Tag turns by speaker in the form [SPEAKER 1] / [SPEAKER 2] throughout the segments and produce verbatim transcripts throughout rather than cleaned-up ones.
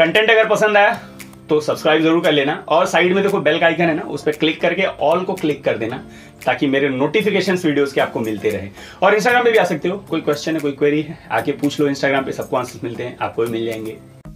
[SPEAKER 1] Content अगर पसंद आया तो सब्सक्राइब जरूर कर लेना और साइड में देखो बेल का आइकन है ना, उस पर क्लिक करके ऑल को क्लिक कर देना ताकि मेरे नोटिफिकेशंस वीडियोस के आपको मिलते रहे। और इंस्टाग्राम पे भी आ सकते हो, कोई क्वेश्चन है कोई क्वेरी है आके पूछ लो, इंस्टाग्राम पे सबको आंसर मिलते हैं, आपको भी मिल जाएंगे।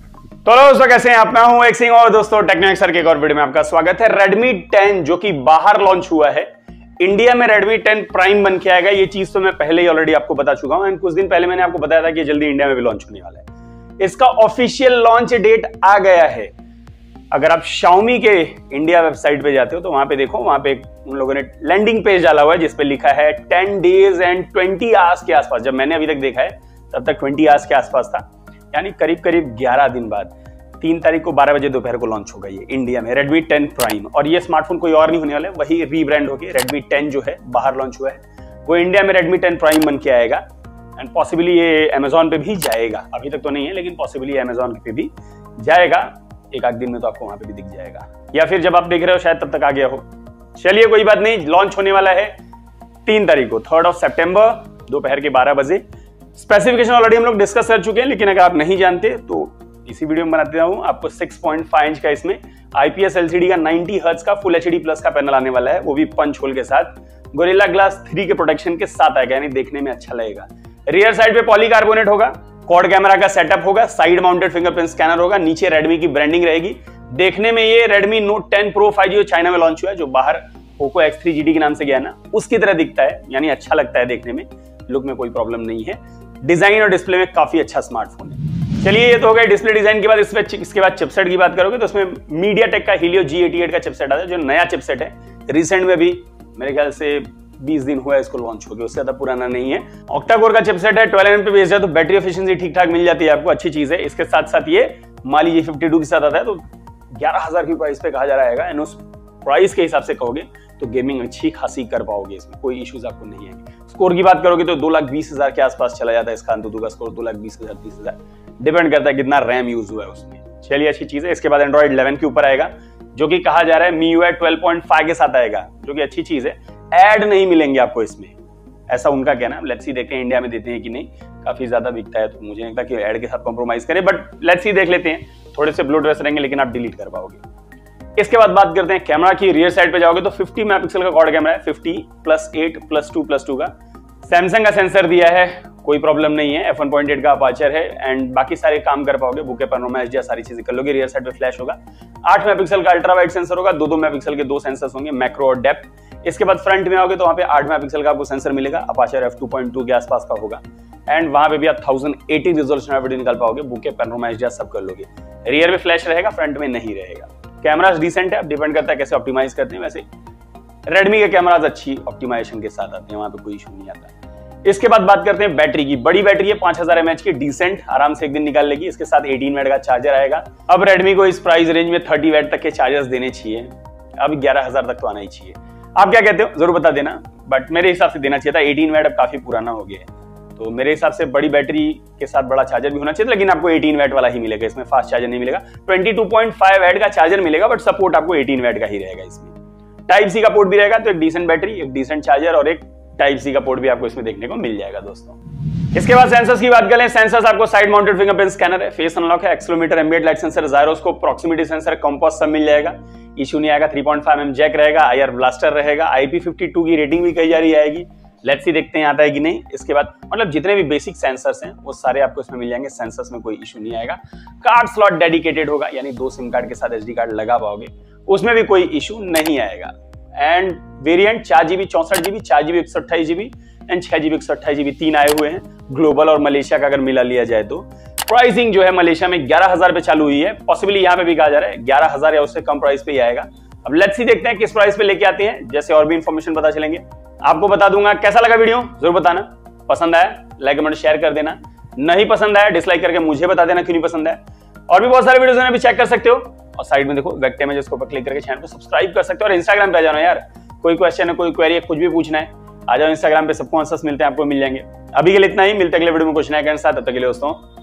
[SPEAKER 1] तो दोस्तों कैसे हैं आप, मैं हूं एक सिंह और दोस्तों टेक्नो सर के एक और वीडियो में आपका स्वागत है। रेडमी टेन जो कि बाहर लॉन्च हुआ है, इंडिया में रेडमी टेन प्राइम बन के आएगा। ये चीज तो मैं पहले ही ऑलरेडी आपको बता चुका हूं एंड कुछ दिन पहले मैंने आपको बताया था कि जल्दी इंडिया में भी लॉन्च होने वाला है। इसका ऑफिशियल लॉन्च डेट आ गया है। अगर आप Xiaomi के इंडिया वेबसाइट पे जाते हो तो वहां पे देखो, वहां पे उन लोगों ने लैंडिंग पेज डाला हुआ है जिसपे लिखा है ten days and twenty hours के आसपास। जब मैंने अभी तक देखा है तब तक ट्वेंटी आवर्स के आसपास था, यानी करीब करीब ग्यारह दिन बाद तीन तारीख को बारह बजे दोपहर को लॉन्च होगा ये इंडिया में रेडमी टेन प्राइम। और ये स्मार्टफोन कोई और नहीं होने वाला है, वही रीब्रांड होगी। रेडमी टेन जो है बाहर लॉन्च हुआ है वो इंडिया में रेडमी टेन प्राइम बन के आएगा एंड पॉसिबली ये अमेजॉन पे भी जाएगा। अभी तक तो नहीं है लेकिन पॉसिबली अमेजॉन पे भी जाएगा। एक आध दिन में तो आपको वहां पे भी दिख जाएगा, या फिर जब आप देख रहे हो शायद तब तक आ गया हो। चलिए कोई बात नहीं, लॉन्च होने वाला है तीन तारीख को, थर्ड ऑफ सितंबर दोपहर के बारह बजे। स्पेसिफिकेशन ऑलरेडी हम लोग डिस्कस कर चुके हैं, लेकिन अगर आप नहीं जानते तो इसी वीडियो में बनाते हूं। आपको सिक्स पॉइंट फाइव इंच का इसमें आईपीएस एलसीडी का नाइंटी हर्ट्ज का फुल एचडी प्लस का पैनल आने वाला है, वो भी पंच होल के साथ, गोरिल्ला ग्लास थ्री के प्रोटेक्शन के साथ आएगा, यानी देखने में अच्छा लगेगा। रियर साइड पे पॉलीकार्बोनेट होगा, क्वाड कैमरा का सेटअप होगा, साइड माउंटेड फिंगरप्रिंट स्कैनर होगा, नीचे रेडमी की ब्रांडिंग रहेगी। देखने में ये Redmi Note ten Pro five G China में लॉन्च हुआ है, जो बाहर Poco X three G T के नाम से गया ना, उसकी तरह दिखता है, यानी अच्छा लगता है देखने में, लुक में कोई प्रॉब्लम नहीं है। डिजाइन और डिस्प्ले में काफी अच्छा स्मार्टफोन है। चलिए ये तो हो गया डिस्प्ले डिजाइन के बाद। इस पे इसके बाद चिपसेट की बात करोगे तो उसमें मीडियाटेक का हीलियो जी एटी एट का चिपसेट आता है, जो नया चिपसेट है। रिसेंट में भी मेरे ख्याल से बीस दिन हुआ है इसको लॉन्च हो गया, उससे ज्यादा पुराना नहीं है। ऑक्टा कोर का चिपसेट है, ट्वेल्व एम पे बेस्ड है, तो बैटरी एफिशिएंसी ठीक ठाक मिल जाती है आपको, अच्छी चीज है। इसके साथ साथ ये माली जी फिफ्टी टू के साथ आता है, तो ग्यारह हजार की प्राइस पे कहा जा रहा है। उस प्राइस के हिसाब से कहोगे तो गेमिंग अच्छी खासी कर पाओगे, इसमें कोई इश्यूज आपको नहीं आएंगे। स्कोर की बात करोगे तो दो लाख बीस हजार के आसपास चला जाता है इसका अंतुतु का स्कोर, दो लाख बीस हजार तीस हजार डिपेंड करता है कितना रैम यूज हुआ है उसमें। चलिए अच्छी चीज है। इसके बाद एंड्रॉइड इलेवन के ऊपर आएगा, जो कि कहा जा रहा है मीयूआई ट्वेल्व पॉइंट फाइव के साथ आएगा, जो कि अच्छी चीज है। एड नहीं मिलेंगे आपको इसमें, ऐसा उनका कहना है। लेट्स सी देखते हैं इंडिया में देते हैं कि नहीं, काफी ज्यादा बिकता है तो मुझे नहीं लगता कि एड के साथ कॉम्प्रोमाइज करें, बट लेट्स सी देख लेते हैं। थोड़े से ब्लू ड्रेस रहेंगे लेकिन आप डिलीट कर पाओगे। इसके बाद बात करते हैं कैमरा की। रियर साइड पे जाओगे तो फिफ्टी मेगापिक्सल का क्वाड कैमरा है, fifty plus eight plus two plus two का। सैमसंग का सेंसर दिया है, कोई प्रॉब्लम नहीं है। एफ वन पॉइंट एट का अपर्चर है एंड बाकी सारे काम कर पाओगे, बुके पैनोरमा एचडीआर सारी चीजें कर लोगे। रियर साइड पे फ्लैश होगा, आठ मेगापिक्सल का अल्ट्रा वाइड सेंसर होगा, दो दो मेगापिक्सल के दो सेंसर्स होंगे, मैक्रो और डेप्थ। इसके बाद फ्रंट में आओगे तो वहां पे आठ मेगापिक्सल का आपको सेंसर मिलेगा, aperture F two point two के आसपास का होगा एंड वहां पे भी आप थाउजेंड एटी रिजोल्यूशन वीडियो निकाल पाओगे, बुके पैनोरमा एचडीआर सब कर लोगे। रियर में फ्लैश रहेगा, फ्रंट में नहीं रहेगा। कैमरास डिसेंट है, अब डिपेंड करता है कैसे ऑप्टिमाइज करते हैं। वैसे रेडमी के कैमरास अच्छी ऑप्टिमाइजेशन के साथ आते हैं, वहां पे कोई इशू नहीं आता। इसके बाद बात करते हैं बैटरी की। बड़ी बैटरी है, पांच हजार एमएच की, डिसेंट, आराम से एक दिन निकाल लेगी। इसके साथ एटीन वाट का चार्जर आएगा। अब रेडमी को इस प्राइस रेंज में थर्टी वाट तक के चार्जर्स देने चाहिए, अब ग्यारह हजार तक तो आना ही चाहिए। आप क्या कहते हो जरूर बता देना, बट मेरे हिसाब से देना चाहिए था। एटीन वाट अब काफी पुराना हो गया है, तो मेरे हिसाब से बड़ी बैटरी के साथ बड़ा चार्जर भी होना चाहिए, लेकिन आपको एटीन वाट वाला ही मिलेगा, इसमें फास्ट चार्जर नहीं मिलेगा। Twenty two point five watt का चार्जर मिलेगा, बट सपोर्ट आपको एटीन वाट का ही रहेगा। इसमें टाइप सी का पोर्ट भी रहेगा, तो एक डिसेंट बैटरी, एक डिसेंट चार्जर और एक टाइप सी का पोर्ट भी आपको इसमें देखने को मिल जाएगा दोस्तों। इसके बाद सेंसर्स की बात करें, सेंसर्स आपको साइड माउंटेड फिंगरप्रिंट स्कैनर है, फेस अनलॉक है, accelerometer, ambient light sensor, gyroscope, proximity sensor, compass सब मिल जाएगा। इशू नहीं आएगा। Three point five M jack रहेगा, आईआर ब्लास्टर रहेगा, आई पी फिफ्टी टू की रेटिंग भी कही जा रही आएगी। लेट्स सी देखते हैं आता है कि नहीं। इसके बाद मतलब जितने भी बेसिक सेंसर्स हैं वो सारे आपको इसमें मिल जाएंगे, सेंसर्स में कोई इशू नहीं आएगा। कार्ड स्लॉट डेडिकेटेड होगा, यानी दो सिम कार्ड के साथ एसडी कार्ड लगा पाओगे, उसमें भी कोई इशू नहीं आएगा। एंड वेरिएंट चार जीबी चौसठ जीबी चार जीबी एक सौ अट्ठाईस जीबी एंड छह जीबी एक सौ अट्ठाईस जीबी तीन आए हुए हैं। ग्लोबल और मलेशिया का अगर मिला लिया जाए तो प्राइसिंग जो है मलेशिया में ग्यारह हजार पे चालू हुई है, पॉसिबली यहाँ पे भी कहा जा रहा है ग्यारह हजार या उससे कम प्राइस पे ही आएगा। अब लेट्स सी देखते हैं किस प्राइस पे लेके आते हैं, जैसे और भी इंफॉर्मेशन पता चलेंगे आपको बता दूंगा। कैसा लगा वीडियो जरूर बताना, पसंद आया लाइक कमेंट शेयर कर देना, नहीं पसंद आया डिसलाइक करके मुझे बता देना क्यों नहीं पसंद आया। और भी बहुत सारे वीडियोस हैं, अभी चेक कर सकते हो। और साइड में देखो वेब इमेजेस को क्लिक करके चैनल को सब्सक्राइब कर सकते हो। और इंस्टाग्राम पे आ जाना यार, कोई क्वेश्चन है, कोई क्वेरी है, कुछ भी पूछना है, आ जाओ इंस्टाग्राम पे, सबको आंसर्स मिलते हैं, आपको मिल जाएंगे। अभी के लिए इतना ही, मिलते अगले वीडियो में कुछ नया के साथ, तब तक के लिए दोस्तों